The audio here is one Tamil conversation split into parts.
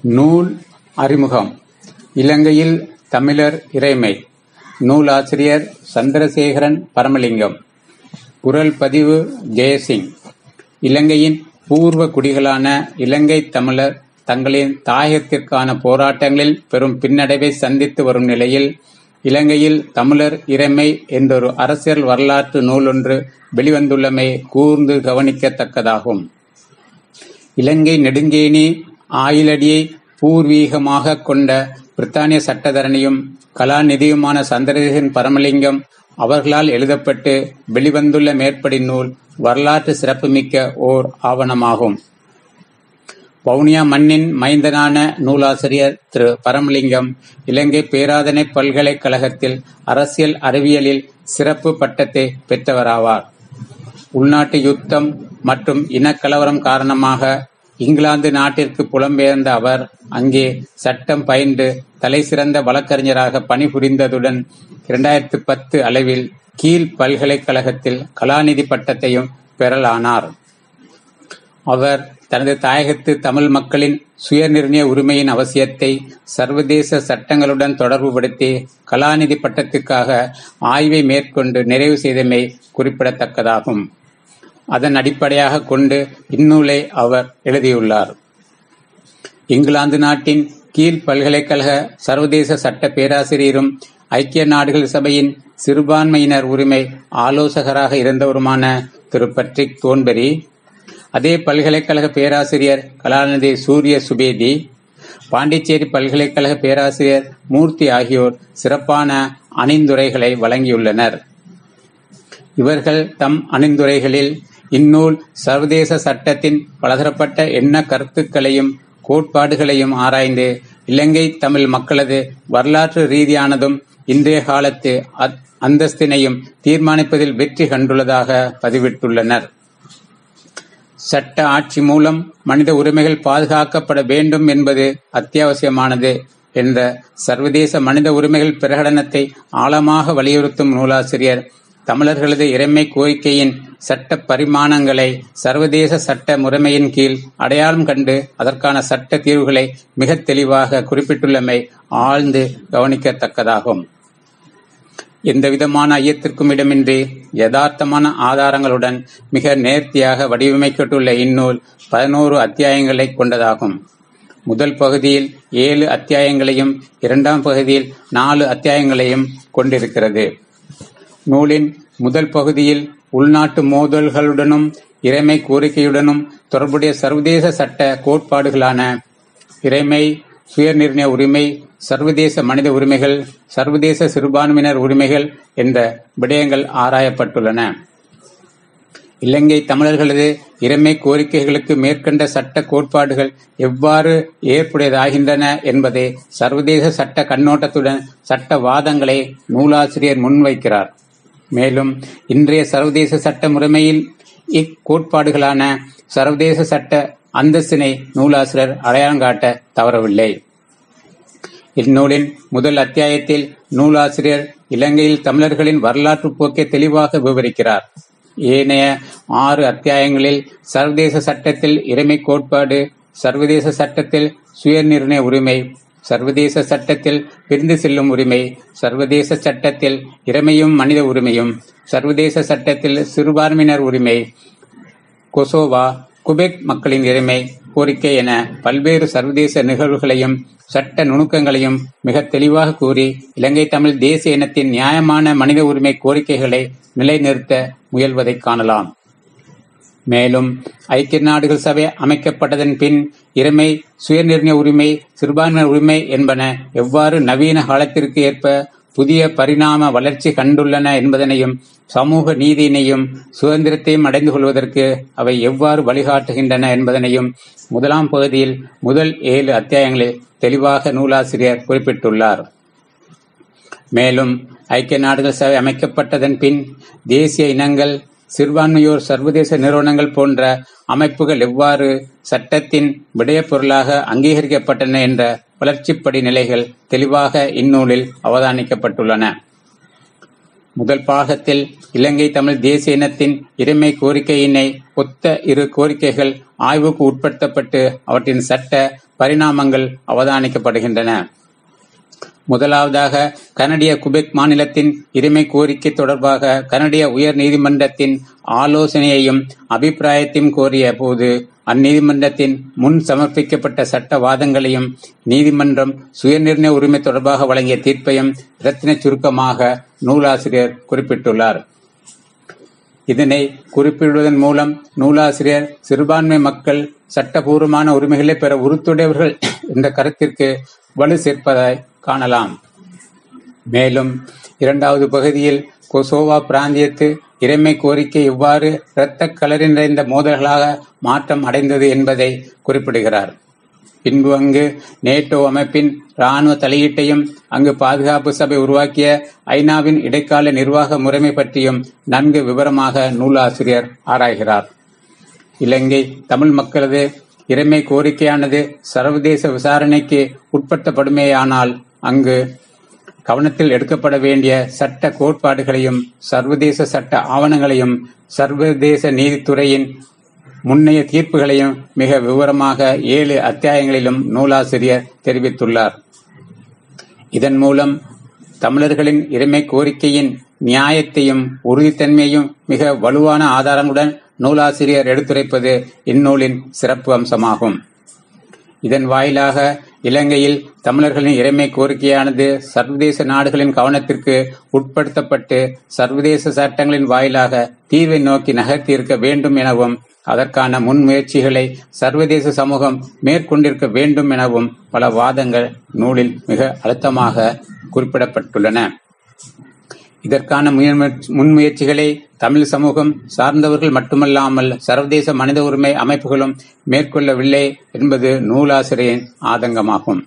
நூல் அறிமுகம். இலங்கையில் தமிழர் இறைமை. நூலாசிரியர் சந்திரசேகரன் பரமலிங்கம். குரல் பதிவு ஜெயசிங். இலங்கையின் பூர்வ குடிகளான இலங்கை தமிழர் தங்களின் தாயகத்திற்கான போராட்டங்களில் பெரும் பின்னடைவை சந்தித்து வரும் நிலையில் இலங்கையில் தமிழர் இறைமை என்றொரு அரசியல் வரலாற்று நூலொன்று வெளிவந்துள்ளமை கூர்ந்து கவனிக்கத்தக்கதாகும். இலங்கை நெடுங்கேணி ஆயிலடியை பூர்வீகமாக கொண்ட பிரித்தானிய சட்டத்தரணியும் கலாநிதியுமான சந்திரசேகரன் பரமலிங்கம் அவர்களால் எழுதப்பட்டு வெளிவந்துள்ள மேற்படி நூல் வரலாற்று சிறப்புமிக்க ஓர் ஆவணமாகும். வவுனியா மண்ணின் மைந்தனான நூலாசிரியர் திரு பரமலிங்கம் இலங்கை பேராதனை பல்கலைக்கழகத்தில் அரசியல் அறிவியலில் சிறப்பு பட்டத்தை பெற்றவராவார். உள்நாட்டு யுத்தம் மற்றும் இனக்கலவரம் காரணமாக இங்கிலாந்து நாட்டிற்கு புலம்பெயர்ந்த அவர் அங்கே சட்டம் பயின்று தலை சிறந்த வழக்கறிஞராக பணிபுரிந்ததுடன் 2010 அளவில் கீழ் பல்கலைக்கழகத்தில் கலாநிதி பட்டத்தையும் பெறலானார். அவர் தனது தாயகத்து தமிழ் மக்களின் சுயநிர்ணய உரிமையின் அவசியத்தை சர்வதேச சட்டங்களுடன் தொடர்புபடுத்தி கலாநிதி பட்டத்துக்காக ஆய்வை மேற்கொண்டு நிறைவு செய்தமை குறிப்பிடத்தக்கதாகும். அதன் அடிப்படையாக கொண்டு இந்நூலை அவர் எழுதியுள்ளார். இங்கிலாந்து நாட்டின் கீழ் பல்கலைக்கழக சர்வதேச சட்ட பேராசிரியரும் ஐக்கிய நாடுகள் சபையின் சிறுபான்மையினர் உரிமை ஆலோசகராக இருந்தவருமான திரு பட்ரிக் தோன்பெரி, அதே பல்கலைக்கழக பேராசிரியர் கலாநிதி சூரிய சுபேதி, பாண்டிச்சேரி பல்கலைக்கழக பேராசிரியர் மூர்த்தி ஆகியோர் சிறப்பான அணிந்துரைகளை வழங்கியுள்ளனர். இவர்கள் தம் அணிந்துரைகளில் இந்நூல் சர்வதேச சட்டத்தின் பலதரப்பட்ட எண்ண கருத்துக்களையும் கோட்பாடுகளையும் ஆராய்ந்து இலங்கை தமிழ் மக்களது வரலாற்று ரீதியானதும் இன்றைய காலத்து அந்தஸ்தினையும் தீர்மானிப்பதில் வெற்றி கண்டுள்ளதாக பதிவிட்டுள்ளனர். சட்ட ஆட்சி மூலம் மனித உரிமைகள் பாதுகாக்கப்பட வேண்டும் என்பது அத்தியாவசியமானது என்ற சர்வதேச மனித உரிமைகள் பிரகடனத்தை ஆழமாக வலியுறுத்தும் நூலாசிரியர் தமிழர்களது இறைமை கோரிக்கையின் சட்ட பரிமாணங்களை சர்வதேச சட்ட முறைமையின் கீழ் அடையாளம் கண்டு அதற்கான சட்ட தீர்வுகளை மிக தெளிவாக குறிப்பிட்டுள்ளமை ஆழ்ந்து கவனிக்கத்தக்கதாகும். எந்தவிதமான ஐயத்திற்கும் இடமின்றி யதார்த்தமான ஆதாரங்களுடன் மிக நேர்த்தியாக வடிவமைக்கப்பட்டுள்ள இந்நூல் 11 அத்தியாயங்களை கொண்டதாகும். முதல் பகுதியில் 7 அத்தியாயங்களையும் 2ஆம் பகுதியில் 4 அத்தியாயங்களையும் கொண்டிருக்கிறது. நூலின் முதல் பகுதியில் உள்நாட்டு மோதல்களுடனும் இறைமை கோரிக்கையுடனும் தொடர்புடைய சர்வதேச சட்ட கோட்பாடுகளான இறைமை, சுயநிர்ணய உரிமை, சர்வதேச மனித உரிமைகள், சர்வதேச சிறுபான்மையினர் உரிமைகள் என்ற விடயங்கள் ஆராயப்பட்டுள்ளன. இலங்கை தமிழர்களது இறைமை கோரிக்கைகளுக்கு மேற்கண்ட சட்ட கோட்பாடுகள் எவ்வாறு ஏற்புடையதாகின்றன என்பதை சர்வதேச சட்ட கண்ணோட்டத்துடன் சட்ட வாதங்களை நூலாசிரியர் முன்வைக்கிறார். மேலும் இன்றைய சர்வதேச சட்ட முறைமையில் இக்கோட்பாடுகளான சர்வதேச சட்ட அந்தஸ்தினை நூலாசிரியர் அடையாளம் காட்ட தவறவில்லை. இந்நூலின் முதல் அத்தியாயத்தில் நூலாசிரியர் இலங்கையில் தமிழர்களின் வரலாற்று போக்கை தெளிவாக விவரிக்கிறார். ஏனைய 6 அத்தியாயங்களில் சர்வதேச சட்டத்தில் இறைமை கோட்பாடு, சர்வதேச சட்டத்தில் சுயநிர்ணய உரிமை, சர்வதேச சட்டத்தில் பிரிந்து செல்லும் உரிமை, சர்வதேச சட்டத்தில் இறைமையும் மனித உரிமையும், சர்வதேச சட்டத்தில் சிறுபான்மையினர் உரிமை, கொசோவா, குபெக் மக்களின் இறைமை கோரிக்கை என பல்வேறு சர்வதேச நிகழ்வுகளையும் சட்ட நுணுக்கங்களையும் மிக தெளிவாக கூறி இலங்கை தமிழ் தேசிய இனத்தின் நியாயமான மனித உரிமை கோரிக்கைகளை நிலைநிறுத்த முயல்வதை காணலாம். மேலும் ஐக்கிய நாடுகள் சபை அமைக்கப்பட்டதன் பின் இறைமை, சுயநிர்ணய உரிமை, சிறுபான்மையினர் உரிமை என்பன எவ்வாறு நவீன காலத்திற்கு ஏற்ப புதிய பரிணாம வளர்ச்சி கண்டுள்ளன என்பதனையும் சமூக நீதியினையும் சுதந்திரத்தையும் அடைந்து கொள்வதற்கு அவை எவ்வாறு வழிகாட்டுகின்றன என்பதனையும் முதலாம் பகுதியில் முதல் 7 அத்தியாயங்களில் தெளிவாக நூலாசிரியர் குறிப்பிட்டுள்ளார். மேலும் ஐக்கிய நாடுகள் சபை அமைக்கப்பட்டதன் பின் தேசிய இனங்கள், சிறுபான்மையோர் சர்வதேச நிறுவனங்கள் போன்ற அமைப்புகள் எவ்வாறு சட்டத்தின் விடயப்பொருளாக அங்கீகரிக்கப்பட்டன என்ற வளர்ச்சிப்படி நிலைகள் தெளிவாக இந்நூலில் அவதானிக்கப்பட்டுள்ளன. முதல் பாகத்தில் இலங்கை தமிழ் தேசிய இனத்தின் இறைமை கோரிக்கையினை ஒத்த 2 கோரிக்கைகள் ஆய்வுக்கு உட்படுத்தப்பட்டு அவற்றின் சட்ட பரிணாமங்கள் அவதானிக்கப்படுகின்றன. முதலாவதாக, கனடிய குபெக் மாநிலத்தின் உரிமை கோரிக்கை தொடர்பாக கனடிய உயர் நீதிமன்றத்தின் ஆலோசனையையும் அபிப்பிராயத்தையும் கோரிய போது அந்நீதிமன்றத்தின் முன் சமர்ப்பிக்கப்பட்ட சட்ட வாதங்களையும் நீதிமன்றம் சுயநிர்ணய உரிமை தொடர்பாக வழங்கிய தீர்ப்பையும் இரத்தின சுருக்கமாக நூலாசிரியர் குறிப்பிட்டுள்ளார். இதனை குறிப்பிடுவதன் மூலம் நூலாசிரியர் சிறுபான்மை மக்கள் சட்டபூர்வமான உரிமைகளை பெற உறுத்துடையவர்கள் என்ற கருத்திற்கு வலு சேர்ப்பதாய் காணலாம். மேலும் இரண்டாவது பகுதியில் கொசோவா பிராந்தியத்து இறைமை கோரிக்கை எவ்வாறு இரத்த களரி நிறைந்த மோதல்களாக மாற்றம் அடைந்தது என்பதை குறிப்பிடுகிறார். பின்பு அங்கு நேட்டோ அமைப்பின் இராணுவ தலையீட்டையும் அங்கு பாதுகாப்பு சபை உருவாக்கிய ஐநாவின் இடைக்கால நிர்வாக முறைமை பற்றியும் நன்கு விவரமாக நூலாசிரியர் ஆராய்கிறார். இலங்கை தமிழ் மக்களது இறைமை கோரிக்கையானது சர்வதேச விசாரணைக்கு உட்படுத்தப்படுமேயானால் அங்கு கவனத்தில் எடுக்கப்பட வேண்டிய சட்ட கோட்பாடுகளையும் சர்வதேச சட்ட ஆவணங்களையும் சர்வதேச நீதித்துறையின் முன்னைய தீர்ப்புகளையும் மிக விவரமாக 7 அத்தியாயங்களிலும் நூலாசிரியர் தெரிவித்துள்ளார். இதன் மூலம் தமிழர்களின் இறைமை கோரிக்கையின் நியாயத்தையும் உறுதித்தன்மையையும் மிக வலுவான ஆதாரங்களுடன் நூலாசிரியர் எடுத்துரைப்பது இந்நூலின் சிறப்பு அம்சமாகும். இதன் வாயிலாக இலங்கையில் தமிழர்களின் இறைமை கோரிக்கையானது சர்வதேச நாடுகளின் கவனத்திற்கு உட்படுத்தப்பட்டு சர்வதேச சட்டங்களின் வாயிலாக தீர்வை நோக்கி நகர்த்தியிருக்க வேண்டும் எனவும் அதற்கான முன்முயற்சிகளை சர்வதேச சமூகம் மேற்கொண்டிருக்க வேண்டும் எனவும் பல வாதங்கள் நூலில் மிக அழுத்தமாக குறிப்பிடப்பட்டுள்ளன. இதற்கான முன்முயற்சிகளை தமிழ் சமூகம் சார்ந்தவர்கள் மட்டுமல்லாமல் சர்வதேச மனித உரிமை அமைப்புகளும் மேற்கொள்ளவில்லை என்பது நூலாசிரியரின் ஆதங்கமாகும்.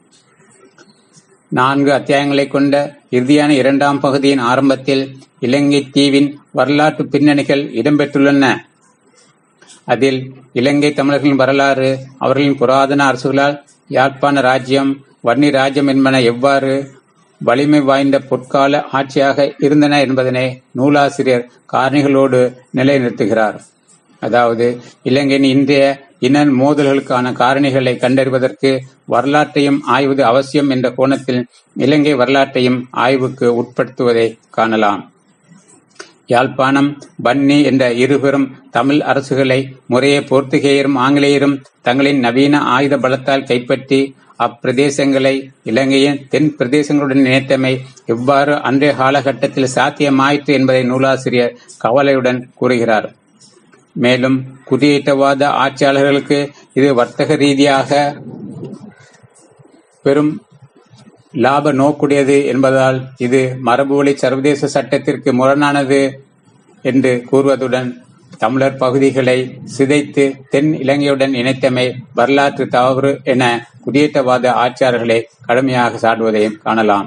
4 அத்தியாயங்களை கொண்ட இறுதியான 2ஆம் பகுதியின் ஆரம்பத்தில் இலங்கை தீவின் வரலாற்று பின்னணிகள் இடம்பெற்றுள்ளன. அதில் இலங்கை தமிழர்களின் வரலாறு, அவர்களின் புராதன அரசுகளால் யாழ்ப்பாண ராஜ்யம், வன்னி ராஜ்யம் என்பன எவ்வாறு வலிமை வாய்ந்த பொற்கால ஆட்சியாக இருந்தன என்பதனை நூலாசிரியர் காரணிகளோடு நிலைநிறுத்துகிறார். அதாவது இலங்கையின் இன்றைய இன மோதல்களுக்கான காரணிகளை கண்டறிவதற்கு வரலாற்றையும் ஆய்வது அவசியம் என்ற கோணத்தில் இலங்கை வரலாற்றையும் ஆய்வுக்கு உட்படுத்துவதை காணலாம். யாழ்ப்பாணம், வன்னி என்ற இருபெரும் தமிழ் அரசுகளை முறையே போர்த்துகேயரும் ஆங்கிலேயரும் தங்களின் நவீன ஆயுத பலத்தால் கைப்பற்றி அப்பிரதேசங்களை இலங்கையின் தென் பிரதேசங்களுடன் இணைத்தமை எவ்வாறு அன்றைய காலகட்டத்தில் சாத்தியமாயிற்று என்பதை நூலாசிரியர் கவலையுடன் கூறுகிறார். மேலும் குடியேற்றவாத ஆட்சியாளர்களுக்கு இது வர்த்தக ரீதியாக பெரும் லாப நோக்குடையது என்பதால் இது மரபுவழி சர்வதேச சட்டத்திற்கு முரணானது என்று கூறுவதுடன் தமிழர் பகுதிகளை சிதைத்து தென் இலங்கையுடன் இணைத்தமை வரலாற்று தவறு என குடியேற்றவாத ஆட்சியாளர்களை கடுமையாக சாடுவதையும் காணலாம்.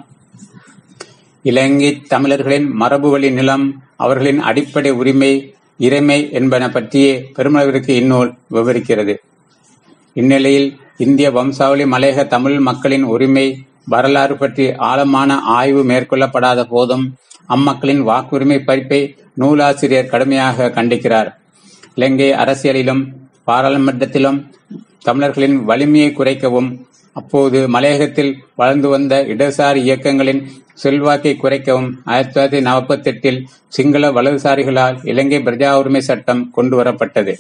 இலங்கை தமிழர்களின் மரபுவழி நிலம், அவர்களின் அடிப்படை உரிமை, இறைமை என்பன பற்றியே பெருமளவிற்கு இந்நூல் விவரிக்கிறது. இந்நிலையில் இந்திய வம்சாவளி மலையக தமிழ் மக்களின் உரிமை வரலாறு பற்றி ஆழமான ஆய்வு மேற்கொள்ளப்படாத போதும் அம்மக்களின் வாக்குரிமை பறிப்பை நூலாசிரியர் கடுமையாக கண்டிக்கிறார். இலங்கை அரசியலிலும் பாராளுமன்றத்திலும் தமிழர்களின் வலிமையை குறைக்கவும் அப்போது மலையகத்தில் வளர்ந்து வந்த இடதுசாரி இயக்கங்களின் செல்வாக்கை குறைக்கவும் 1948 சிங்கள வலதுசாரிகளால் இலங்கை பிரஜா உரிமை சட்டம் கொண்டு வரப்பட்டது.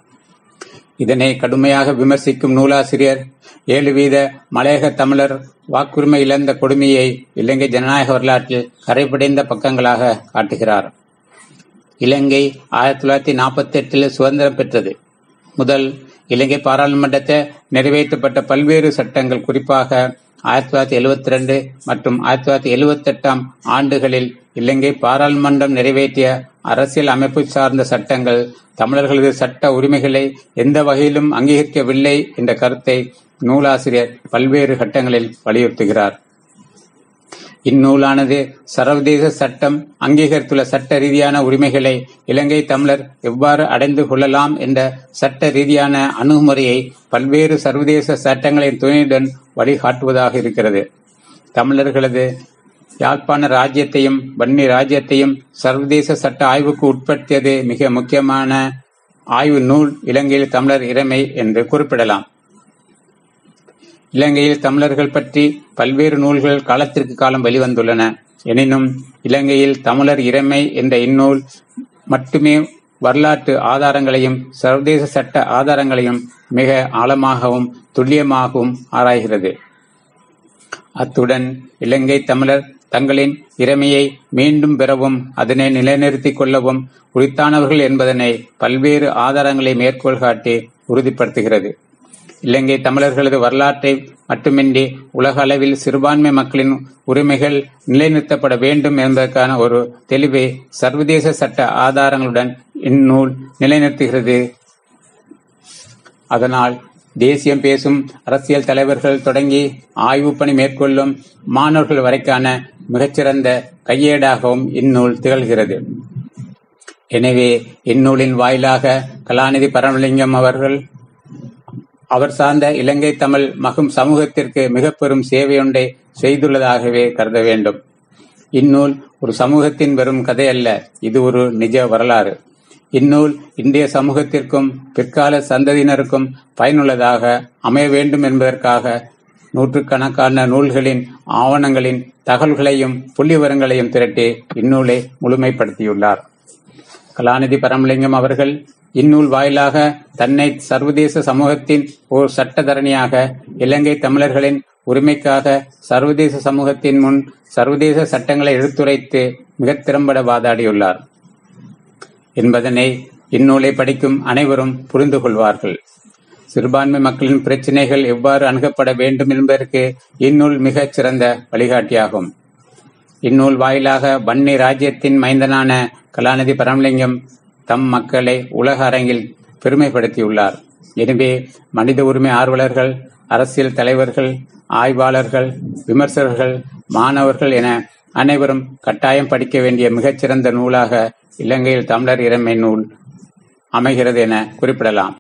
இதனை கடுமையாக விமர்சிக்கும் நூலாசிரியர் 7% மலையக தமிழர் வாக்குரிமை இழந்த கொடுமையை இலங்கை ஜனநாயக வரலாற்றில் கரைபடைந்த பக்கங்களாக காட்டுகிறார். இலங்கை 1948 சுதந்திரம் பெற்றது முதல் இலங்கை பாராளுமன்றத்தில் நிறைவேற்றப்பட்ட பல்வேறு சட்டங்கள், குறிப்பாக 1972 மற்றும் 1978 ஆண்டுகளில் இலங்கை பாராளுமன்றம் நிறைவேற்றிய அரசியல் அமைப்பு சார்ந்த சட்டங்கள் தமிழர்களது சட்ட உரிமைகளை எந்த வகையிலும் அங்கீகரிக்கவில்லை என்ற கருத்தை நூலாசிரியர் பல்வேறு கட்டங்களில் வலியுறுத்துகிறார். இந்நூலானது சர்வதேச சட்டம் அங்கீகரித்துள்ள சட்ட ரீதியான உரிமைகளை இலங்கை தமிழர் எவ்வாறு அடைந்து கொள்ளலாம் என்ற சட்ட ரீதியான அணுகுமுறையை பல்வேறு சர்வதேச சட்டங்களின் துணையுடன் வழிகாட்டுவதாக இருக்கிறது. தமிழர்களது யாழ்ப்பாண ராஜ்யத்தையும் வன்னி ராஜ்யத்தையும் சர்வதேச சட்ட ஆய்வுக்கு உட்படுத்தியது மிக முக்கியமான ஆய்வு நூல் இலங்கையில் தமிழர் இறைமை என்று குறிப்பிடலாம். இலங்கையில் தமிழர்கள் பற்றி பல்வேறு நூல்கள் காலத்திற்கு காலம் வெளிவந்துள்ளன. எனினும் இலங்கையில் தமிழர் இறைமை என்ற இந்நூல் மட்டுமே வரலாற்று ஆதாரங்களையும் சர்வதேச சட்ட ஆதாரங்களையும் மிக ஆழமாகவும் துல்லியமாகவும் ஆராய்கிறது. அத்துடன் இலங்கை தமிழர் தங்களின் இறைமையை மீண்டும் பெறவும் அதனை நிலைநிறுத்திக் கொள்ளவும் உரித்தானவர்கள் என்பதனை பல்வேறு ஆதாரங்களை மேற்கோள் காட்டி உறுதிப்படுத்துகிறது. இலங்கை தமிழர்களது வரலாற்றை மட்டுமின்றி உலக அளவில் சிறுபான்மை மக்களின் உரிமைகள் நிலைநிறுத்தப்பட வேண்டும் என்பதற்கான ஒரு தெளிவை சர்வதேச சட்ட ஆதாரங்களுடன் இந்நூல் நிலைநிறுத்துகிறது. அதனால் தேசியம் பேசும் அரசியல் தலைவர்கள் தொடங்கி ஆய்வு பணி மேற்கொள்ளும் மாணவர்கள் வரைக்கான மிகச்சிறந்த கையேடாகவும் இந்நூல் திகழ்கிறது. எனவே இந்நூலின் வாயிலாக கலாநிதி பரமலிங்கம் அவர்கள் அவர் சார்ந்த இலங்கை தமிழ் மகும் சமூகத்திற்கு மிக பெரும் சேவையொன்றை செய்துள்ளதாகவே கருத வேண்டும். இந்நூல் ஒரு சமூகத்தின் வெறும் கதை அல்ல, இது ஒரு நிஜ வரலாறு. இந்நூல் இந்திய சமூகத்திற்கும் பிற்கால சந்ததியினருக்கும் பயனுள்ளதாக அமைய வேண்டும் என்பதற்காக நூற்றுக்கணக்கான நூல்களின் ஆவணங்களின் தகவல்களையும் புள்ளிவிவரங்களையும் திரட்டி இந்நூலை முழுமைப்படுத்தியுள்ளார். கலாநிதி பரமலிங்கம் அவர்கள் இந்நூல் வாயிலாக தன்னை சர்வதேச சமூகத்தின் ஓர் சட்டத்தரணியாக இலங்கை தமிழர்களின் உரிமைக்காக சர்வதேச சமூகத்தின் முன் சர்வதேச சட்டங்களை எடுத்துரைத்து மிக திறம்பட வாதாடியுள்ளார் என்பதனை இந்நூலை படிக்கும் அனைவரும் புரிந்து கொள்வார்கள். சிறுபான்மை மக்களின் பிரச்சினைகள் எவ்வாறு அணுகப்பட வேண்டும் என்பதற்கு இந்நூல் மிகச் சிறந்த வழிகாட்டியாகும். இந்நூல் வாயிலாக வன்னி ராஜ்யத்தின் மைந்தனான கலாநிதி பரமலிங்கம் தம் மக்களை உலக அரங்கில் பெருமைப்படுத்தியுள்ளார். எனவே மனித உரிமை ஆர்வலர்கள், அரசியல் தலைவர்கள், ஆய்வாளர்கள், விமர்சகர்கள், மாணவர்கள் என அனைவரும் கட்டாயம் படிக்க வேண்டிய மிகச்சிறந்த நூலாக இலங்கையில் தமிழர் இறைமை நூல் அமைகிறது என குறிப்பிடலாம்.